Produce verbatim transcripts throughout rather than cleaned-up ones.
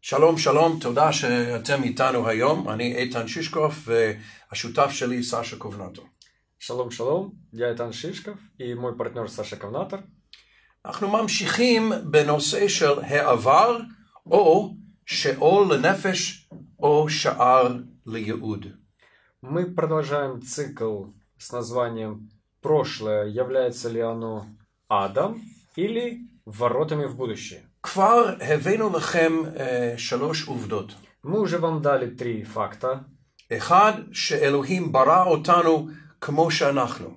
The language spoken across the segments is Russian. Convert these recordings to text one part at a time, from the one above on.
שלום, שלום, תודה שאתם איתנו היום. אני איתן שישקוף והשותף שלי סשה קובנטור. Шалом, шалом, я Итан Шишков и мой партнер Саша Ковнатор. אנחנו ממשיכים בנושא של העבר או שאול לנפש או שער לייעוד. Мы продолжаем цикл с названием «Прошлое, является ли оно адом или воротами в будущее?». כבר הבאנו לכם uh, שלוש עובדות. Мы уже вам дали три факта. אחד, שאלוהים ברא אותנו כמו שאנחנו.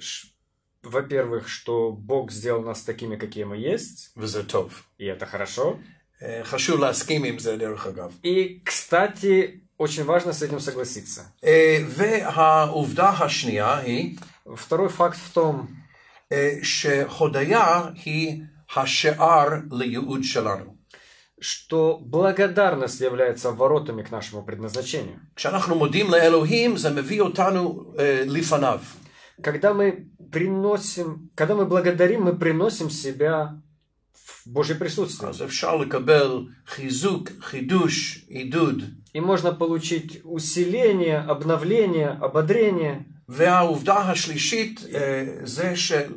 Во-первых, что Бог сделал нас такими, какие мы есть. וזה טוב. И это хорошо. Uh, חשוב להסכים עם זה דרך אגב. И, кстати, очень важно с этим согласиться. Uh, והעובדה השנייה היא Второй факт в том, uh, שהודיה היא השער לייעוד שלנו. что благодарность является воротами к нашему предназначению. כשאנחנו מודים לאלוהים, זה מביא אותנו uh, לפניו. Когда мы приносим, когда мы благодарим, мы приносим себя в Божье присутствие. אז אפשר לקבל חיזוק, חידוש, עידוד. И можно получить усиление, обновление, ободрение. והעובדה השלישית uh, זה של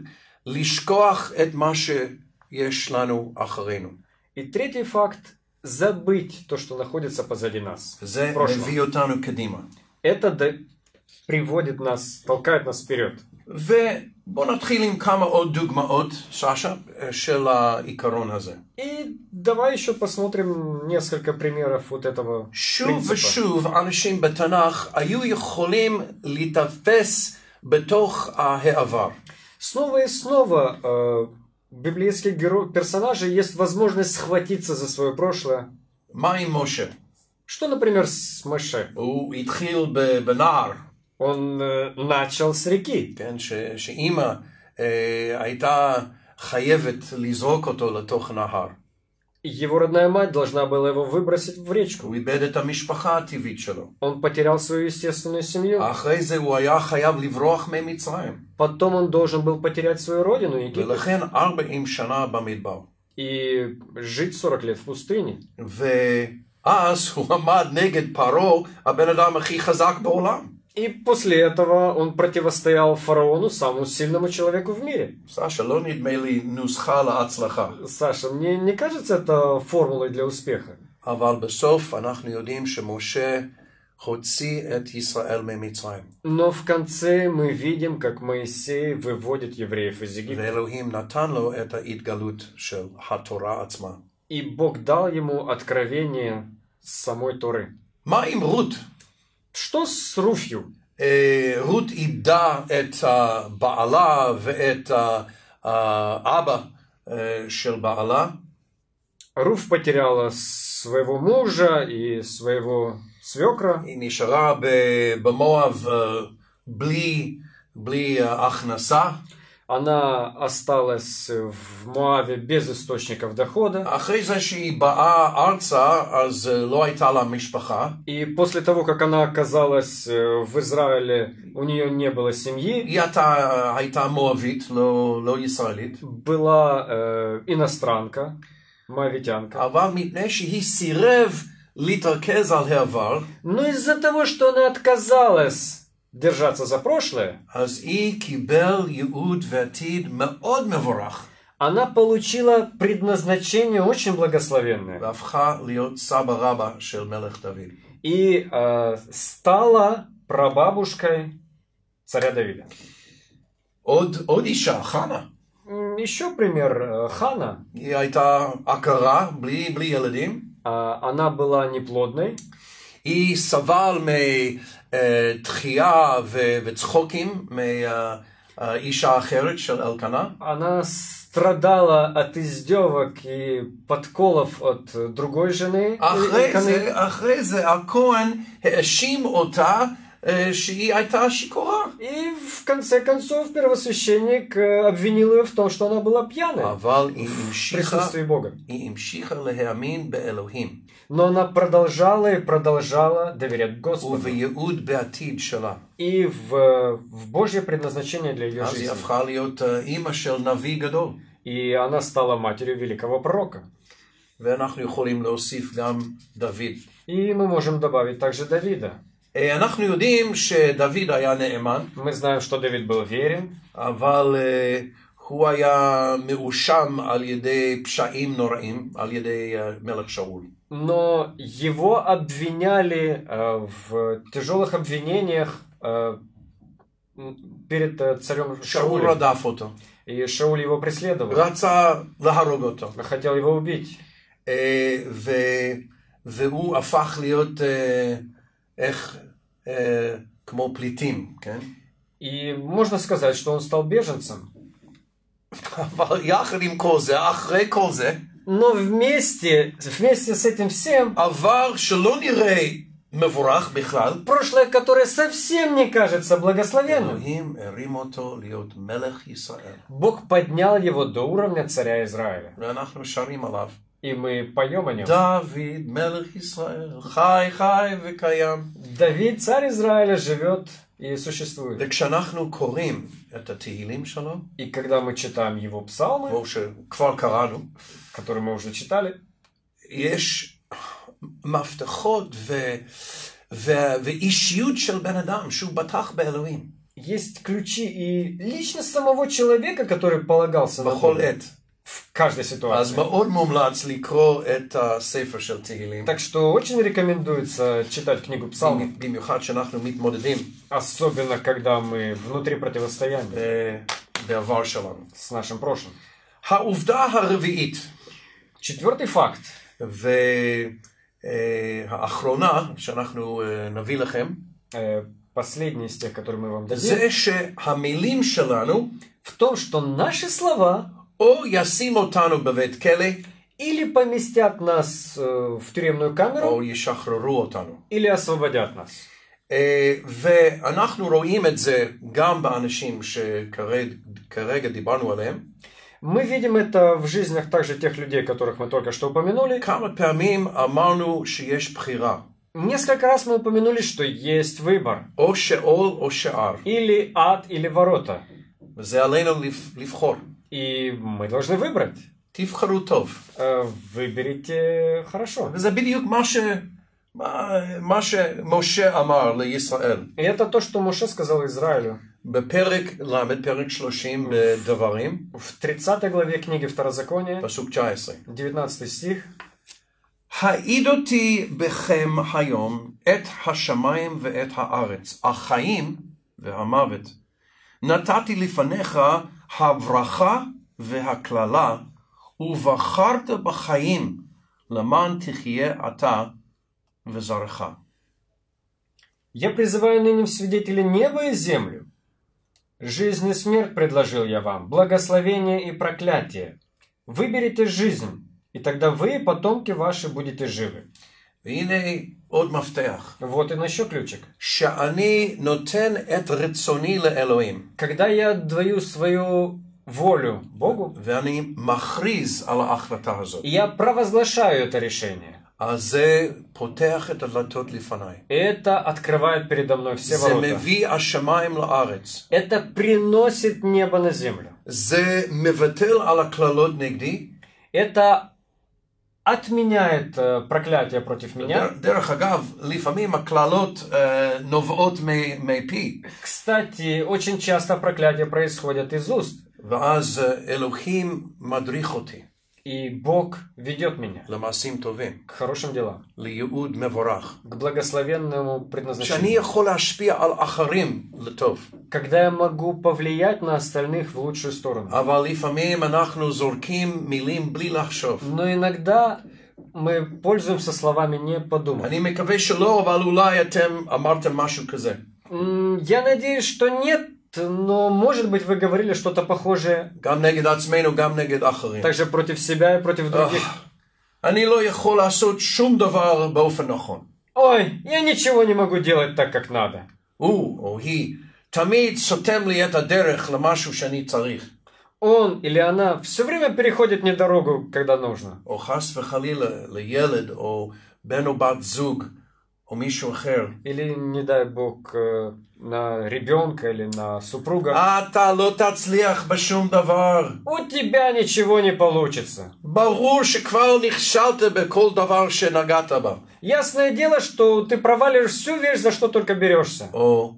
לשכוח את מה שיש לנו אחרינו. И третий факт – забыть то, что находится позади нас. זה в прошлом. מביא אותנו קדימה. Это да, приводит нас, толкает нас вперед. ובוא נתחיל עם כמה עוד דוגמאות, סשה, של העיקרון הזה. И давай еще посмотрим несколько примеров вот этого שוב принципа. ושוב אנשים בתנ"ך היו יכולים להתאפס בתוך העבר. Снова и снова э, библейских героев, персонажей есть возможность схватиться за свое прошлое. מה עם משה? Что, например, с Моше? הוא התחיל בנהר. Он э, начал с реки. כן, ש, שאמא אה, הייתה חייבת לזרוק אותו לתוך נהר. Его родная мать должна была его выбросить в речку. הוא איבד את המשפחה הטבעית שלו. Он потерял свою естественную семью. אחרי זה הוא היה חייב לברוח ממצרים. Потом он должен был потерять свою родину, Египет, ולכן ארבעים שנה במדבר. и жить сорок лет в пустыне. ואז הוא עמד נגד פרעה, הבן אדם הכי חזק בעולם. И после этого он противостоял фараону, самому сильному человеку в мире. סשה, לא נדמה לי נוסחה להצלחה. Саша, мне не кажется это формулой для успеха. אבל בסוף אנחנו יודעים שמשה הוציא את ישראל ממצרים. Но в конце мы видим, как Моисей выводит евреев из Египта. ואלוהים נתן לו את ההתגלות של התורה עצמה. И Бог дал ему откровение самой Торы. מה עם רות? Что с Руфью? רות איבדה את בעלה ואת האבא של בעלה. Руф потеряла своего мужа и своего свекра. היא נשארה במואב בלי, בלי הכנסה. Она осталась в Моаве без источников дохода. אחרי זה שהיא באה ארצה, אז לא הייתה לה משפחה. И после того, как она оказалась в Израиле, у нее не было семьи. היא הייתה, הייתה מואבית, לא, לא ישראלית. Была э, иностранка, моавитянка. אבל מפני שהיא סירב להתרכז על העבר, Но из-за того, что она отказалась держаться за прошлое, אז היא קיבל ייעוד ועתיד מאוד מבורך. она получила предназначение очень благословенное. והפכה להיות סבא רבא של מלך דוד. И э, стала прабабушкой царя Давида. עוד, עוד אישה, חנה. Еще пример, э, Хана. היא הייתה עקרה, בלי, בלי ילדים. Э, она была неплодной. היא סבל מתחייה וצחוקים מאישה אחרת של אלקנה. Она страдала от издевок и подколов от другой жены. אחרי זה, אחרי זה הכהן האשים אותה שהיא הייתה שיכורה. И в конце концов первосвященник обвинил ее в том, что она была пьяной אבל היא в המשיכה, присутствии Бога. היא המשיכה להאמין באלוהים. Но она продолжала и продолжала доверять Господу. ובייעוד בעתיד שלה. И в, в Божье предназначение для ее אז היא жизни. הפכה להיות אימא של נביא גדול. И она стала матерью великого пророка. ואנחנו יכולים להוסיף גם דוד. И мы можем добавить также Давида. אנחנו יודעים שדוד היה נאמן, Мы знаем, что Давид был верен, אבל הוא היה מאושם על ידי פשעים נוראים, על ידי מלך שאול. но его обвиняли э, в тяжелых обвинениях э, перед э, царем שאול Шаулем. רדף אותו, И Шауль его преследовал, רצה להרוג אותו, хотел его убить. אה, ו- והוא הפך להיות אה, איך, אה, כמו פליטים, כן? И можно сказать, что он стал беженцем. אבל יחד עם כל זה, אחרי כל זה, Но вместе, вместе с этим всем, עבר שלא נראה מבורך בכלל, прошлое, которое совсем не кажется благословенным, אלוהים הרים אותו להיות מלך ישראל. Бог поднял его до уровня царя Израиля. ואנחנו שרים עליו. И мы поем о нем. דוד מלך ישראל, חי חי וקיים. Давид, царь Израиля, живет и существует. וכשאנחנו קוראים את התהילים שלו, И когда мы читаем его псалмы, כמו שכבר קראנו, которые мы уже читали, יש מפתחות ו... ו... ואישיות של בן אדם שהוא בטח באלוהים. есть ключи и личность самого человека, который полагался на בכל Бога עת. в каждой אז ситуации. מאוד מומלץ לקרוא את הספר של תהילים. Так что очень рекомендуется читать книгу псалмов, במיוחד שאנחנו מתמודדים особенно когда мы внутри противостояния ב- בעבר שלנו. с нашим прошлым. העובדה הרביעית Четвертый факт, והאחרונה שאנחנו אה, נביא לכם, э, последний из тех, которые мы вам дадим, זה שהמילים שלנו в том, что наши слова או ישים אותנו בבית כלא, или поместят нас э, в тюремную камеру, או ישחררו אותנו. или освободят нас. אה, ואנחנו רואים את זה גם באנשים שכרגע דיברנו עליהם. Мы видим это в жизнях также тех людей, которых мы только что упомянули. כמה פעמים אמרנו שיש בחירה, Несколько раз мы упомянули, что есть выбор. או שאול או שאר, Или ад, или ворота. וזה עלינו לפ- לבחור. И мы должны выбрать. תבחרו טוב. Э, Выберите хорошо. וזה בדיוק מה, ש... מה... מה שמשה אמר לישראל. И это то, что Моше сказал Израилю. בפרק ל', פרק שלושים בדברים, В тридцатой главе книги Второзакония, פסוק תשע עשרה. девятнадцатый стих. העידותי בכם היום את השמיים ואת הארץ, החיים והמוות. נתתי לפניך הברכה והקללה, ובחרת בחיים למען תחיה אתה וזרעך. Я призываю ныне в свидетели неба и землю. Жизнь и смерть предложил я вам, благословение и проклятие. Выберите жизнь, и тогда вы и потомки ваши будете живы. והנה עוד מפתח, Вот и на еще ключик. שאני נותן את רצוני לאלוהים, Когда я отдаю свою волю Богу, ואני מכריז על ההחלטה הזאת, я провозглашаю это решение. אז זה פותח את הדלתות לפניי. Это открывает передо мной все זה ворота. מביא השמיים לארץ. Это приносит небо на землю. זה מבטל על הקללות נגדי. Это отменяет э, проклятие против меня. דרך אגב, לפעמים הקללות אה, נובעות מ- מפי. Кстати, очень часто проклятия происходят из уст. ואז אה, אלוהים מדריך אותי И Бог ведет меня למעשים טובים, к хорошим делам, לייעוד מבורך. к благословенному שאני предназначению. יכול להשפיע על אחרים לטוב. Когда я могу повлиять на остальных в лучшую сторону. אבל לפעמים אנחנו זורקים מילים בלי לחשוב. Но иногда мы пользуемся словами не подумав. אני מקווה שלא, אבל אולי אתם אמרתם משהו כזה. М, Я надеюсь, что нет, но может быть вы говорили что-то похожее גם נגד עצמנו, גם נגד אחרים. также против себя и против других. אני לא יכול לעשות שום דבר באופן נכון. Ой, я ничего не могу делать так, как надо. הוא או היא תמיד סותם לי את הדרך למשהו שאני צריך. Он или она все время переходит мне дорогу, когда нужно. או חס וחלילה לילד או בן או בת זוג, או מישהו אחר, или, не дай бог, э, на ребенка или на супруга, אתה לא תצליח בשום דבר. у тебя ничего не получится. ברור שכבר נכשלת בכל דבר שנגעת בה. Ясное дело, что ты провалишь всю вещь, за что только берешься. או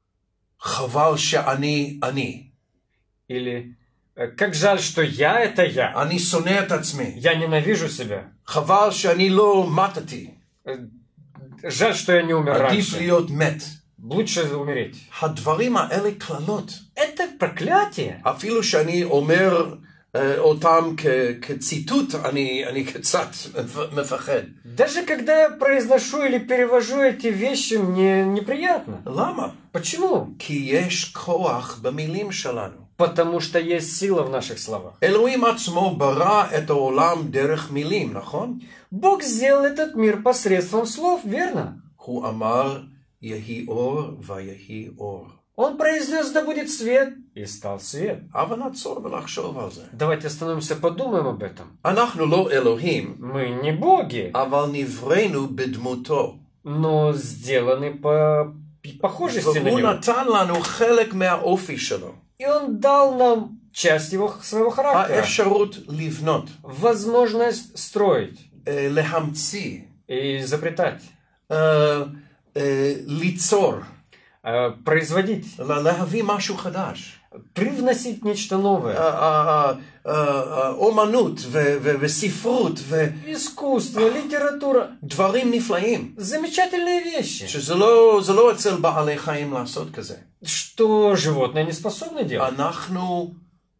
חבל שאני אני. Или э, как жаль, что я это я. אני שונא את עצמי. Я ненавижу себя. חבל שאני לא מתתי. Э, Жаль, что я не умер עדיף раньше. להיות מת. Лучше умереть. הדברים האלה קללות. Это проклятие. אפילו שאני אומר אה, אותם כ- כציטוט, אני, אני קצת מפחד. Даже когда я произношу или перевожу эти вещи, мне неприятно. למה? Почему? כי יש כוח במילים שלנו. Потому что есть сила в наших словах. אלוהים עצמו ברא את העולם דרך מילים, נכון? Бог сделал этот мир посредством слов, верно? הוא אמר, יהי אור ויהי אור. Он произнес, да будет свет, и стал свет. אבל נעצור ולחשוב על זה. Давайте остановимся, подумаем об этом. אנחנו לא אלוהים, Мы не боги, אבל נבראנו בדמותו. но сделаны по похожести на והוא него. נתן לנו חלק מהאופי שלו. И он дал нам часть его своего характера. האפשרות לבנות, Возможность строить אה, להמציא, и изобретать, אה, אה, ליצור, э, производить, לה- להביא משהו חדש. привносить нечто новое. אה, אה, אה, אומנות ו- ו- וספרות Искусство, литература. ודברים נפלאים. Замечательные вещи, שזה לא, זה לא אצל בעלי חיים לעשות כזה. что животные не способны делать. אנחנו,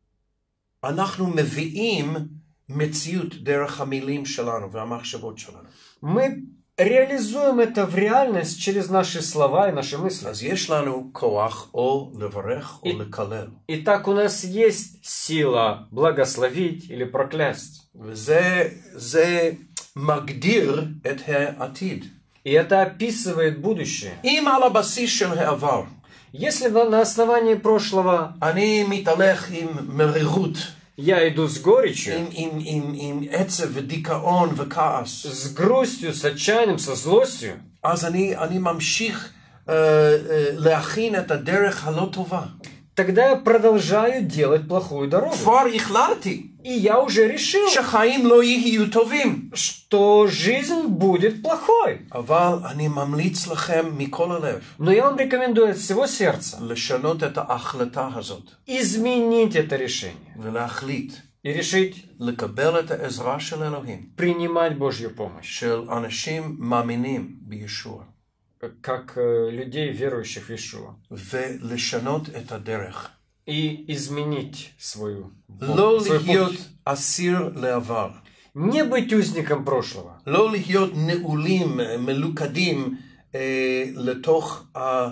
אנחנו מביאים מציאות דרך המילים שלנו והמחשבות שלנו. Мы реализуем это в реальность через наши слова и наши мысли. אז יש לנו כוח או לברך או И- לקלל. Итак, у нас есть сила благословить или проклясть. וזה זה מגדיר את העתיד. И это описывает будущее. אם על הבסיס של העבר, Если на на основании прошлого אני מתהלך עם מרירות, я иду с горечью, עם, עם, עם, עם עצב ודיכאון וכעס, с грустью, с отчаянием, со злостью, אז אני, אני ממשיך אה, אה, להכין את הדרך הלא טובה. тогда я продолжаю делать плохую дорогу. כבר החלטתי И я уже решил, שחיים לא יהיו טובים. что жизнь будет плохой. אבל אני ממליץ לכם מכל הלב Но я вам рекомендую от всего сердца לשנות את ההחלטה הזאת изменить это решение ולהחליט и решить לקבל את העזרה של אלוהים, принимать Божью помощь, של אנשים מאמינים בישוע, как э, людей, верующих в Иешуа, ולשנות את הדרך. и изменить свою, לא свой להיות путь. אסיר לעבר. Не быть узником прошлого, לא להיות נעולים, מלוכדים אה, לתוך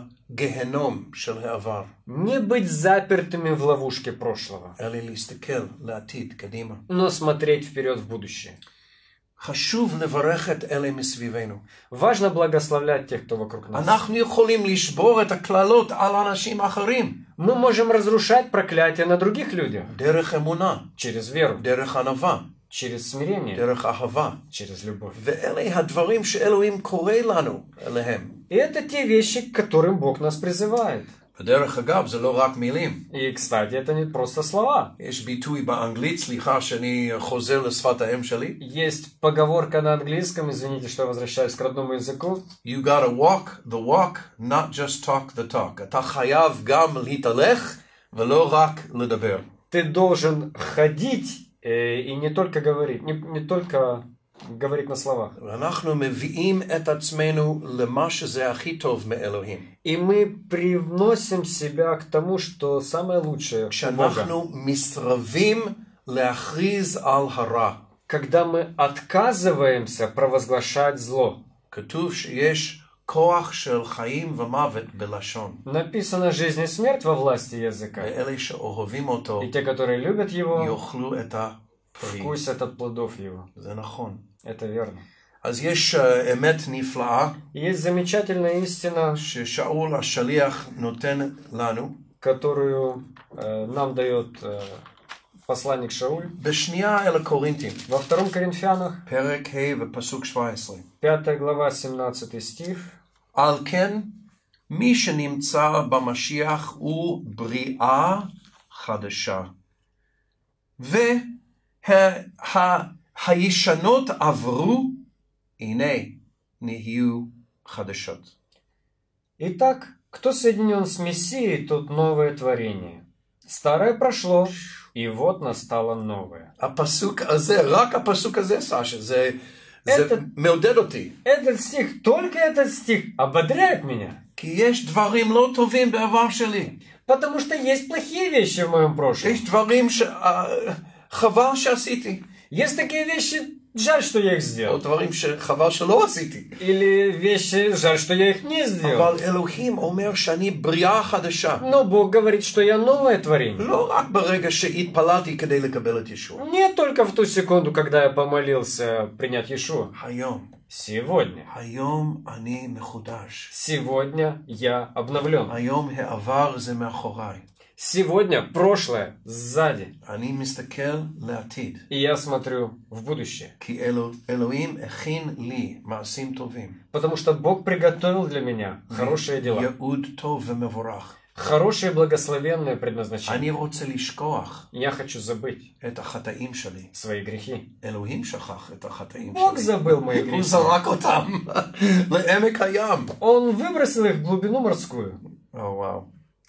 הגהנום של העבר, не быть запертыми в ловушке прошлого, אלא להסתכל לעתיד, קדימה. но смотреть вперед в будущее. חשוב לברך את אלה מסביבנו. Важно благословлять тех, кто вокруг нас. אנחנו יכולים לשבור את הקללות על אנשים אחרים, Мы можем разрушать проклятие на других людях דרך אמונה, через веру, דרך ענווה, через смирение, דרך אהבה. через любовь. ואלה הדברים שאלוהים קורא לנו אליהם. И это те вещи, к которым Бог нас призывает. ודרך אגב, זה לא רק מילים. И, кстати, это не просто слова. יש ביטוי באנגלית, סליחה שאני חוזר לשפת האם שלי. Есть поговорка на английском, извините, что я возвращаюсь к родному языку. You gotta walk the walk, not just talk the talk. אתה חייב גם להתהלך ולא רק לדבר. Ты должен ходить э, и не только говорить, не, не только говорить на словах. ואנחנו מביאים את עצמנו למה שזה הכי טוב מאלוהים. И мы привносим себя к тому, что самое лучшее у Бога. כשאנחנו מסרבים להכריז על הרע. Когда мы отказываемся провозглашать зло. כתוב שיש כוח של חיים ומוות בלשון. Написано «жизнь и смерть во власти языка». ואלה שאוהבים אותו И те, которые любят его, יאכלו את הפרי. вкусят от плодов его. זה נכון. Это верно. אז יש uh, אמת נפלאה Есть замечательная истина, ששאול השליח נותן לנו, которую э, нам дает э, Посланник Шауль. בשנייה אל הקורינתים, Во втором Коринфянах, פרק ה' ופסוק שבע עשרה. пятая глава, семнадцатый стих. על כן, מי שנמצא במשיח הוא בריאה חדשה. והישנות עברו, הנה נהיו חדשות. Итак, кто соединен с Мессией, тот новое творение. Старое прошло, и вот настало новое. הפסוק הזה, רק הפסוק הזה, סשה, זה, זה Это- מעודד אותי. Этот стих, только этот стих ободряет меня. כי יש דברים לא טובים בעבר שלי. Потому что есть плохие вещи в моем прошлом. יש דברים שחבל שעשיתי. Есть такие вещи, жаль, что я их או сделал. דברים שחבל שלא עשיתי. Или вещи, жаль, что я их не сделал. אבל אלוהים אומר שאני בריאה חדשה. Но Бог говорит, что я новое творение. לא רק ברגע שהתפללתי כדי לקבל את ישוע. Не только в ту секунду, когда я помолился принять Иешуа. היום, Сегодня. היום אני מחודש. Сегодня я обновлен. היום העבר זה מאחוריי. Сегодня прошлое сзади. אני מסתכל לעתיד. И я смотрю в будущее. כי אלו, אלוהים הכין לי מעשים טובים. Потому что Бог приготовил для меня хорошие дела. ייעוד טוב ומבורך. Хорошее благословенное предназначение. אני רוצה לשכוח Я хочу забыть את החטאים שלי. свои грехи. אלוהים שכח את החטאים Бог שלי. забыл мои הוא грехи. זרק אותם לעמק הים. Он выбросил их в глубину морскую. או וואו.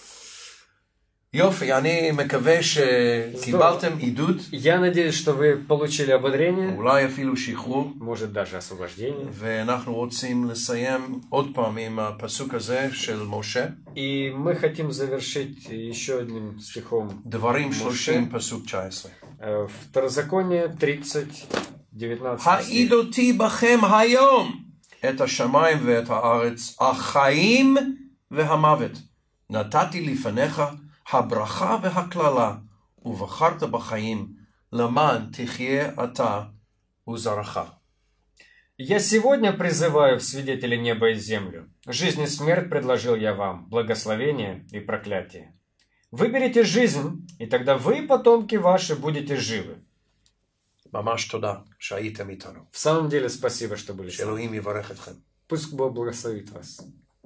יופי, אני מקווה שקיבלתם עידוד, Я надеюсь, что вы получили ободрение, אולי אפילו שחרור, может даже освобождение. ואנחנו רוצים לסיים עוד פעם עם הפסוק הזה של משה. И мы хотим завершить еще одним стихом. דברים שלושים, פסוק תשע עשרה. Э, Второзаконие тридцать, девятнадцать העיד стих. אותי בכם היום את השמיים ואת הארץ, החיים והמוות. נתתי לפניך הברכה והקללה, ובחרת בחיים, למען תחיה אתה וזרעך. Я сегодня призываю в свидетели неба и землю. Жизнь и смерть предложил я вам, благословение и проклятие. Выберите жизнь, и тогда вы и потомки ваши будете живы. ממש תודה שהייתם איתנו. В самом деле, спасибо, что были с нами. שאלוהים יברך אתכם. Пусть Бог благословит вас.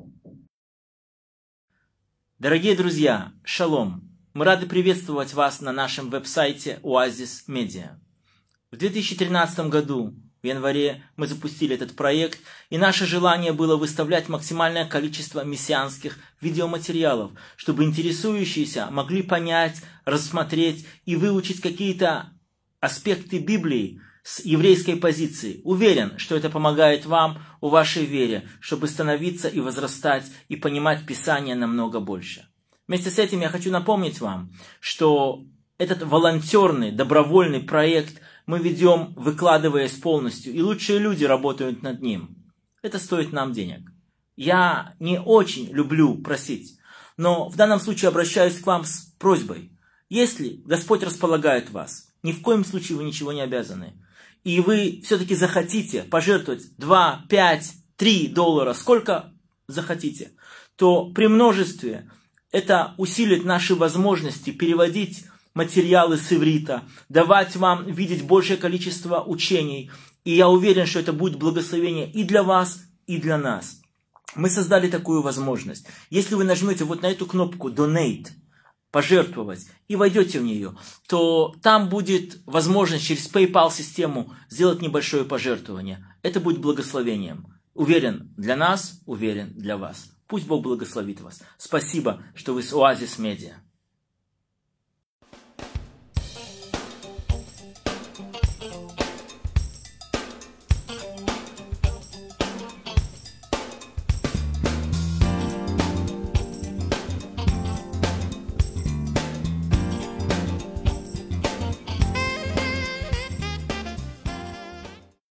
Дорогие друзья, шалом! Мы рады приветствовать вас на нашем веб-сайте Oasis Media. В две тысячи тринадцатом году, в январе, мы запустили этот проект, и наше желание было выставлять максимальное количество мессианских видеоматериалов, чтобы интересующиеся могли понять, рассмотреть и выучить какие-то аспекты Библии с еврейской позиции. Уверен, что это помогает вам у вашей вере, чтобы становиться и возрастать и понимать Писание намного больше. Вместе с этим я хочу напомнить вам, что этот волонтерный, добровольный проект мы ведем, выкладываясь полностью, и лучшие люди работают над ним. Это стоит нам денег. Я не очень люблю просить, но в данном случае обращаюсь к вам с просьбой. Если Господь располагает вас, ни в коем случае вы ничего не обязаны, и вы все-таки захотите пожертвовать два, пять, три доллара, сколько захотите, то при множестве это усилит наши возможности переводить материалы с иврита, давать вам видеть большее количество учений. И я уверен, что это будет благословение и для вас, и для нас. Мы создали такую возможность. Если вы нажмете вот на эту кнопку «Donate», пожертвовать, и войдете в нее, то там будет возможность через PayPal-систему сделать небольшое пожертвование. Это будет благословением. Уверен для нас, уверен для вас. Пусть Бог благословит вас. Спасибо, что вы с Oasis Media.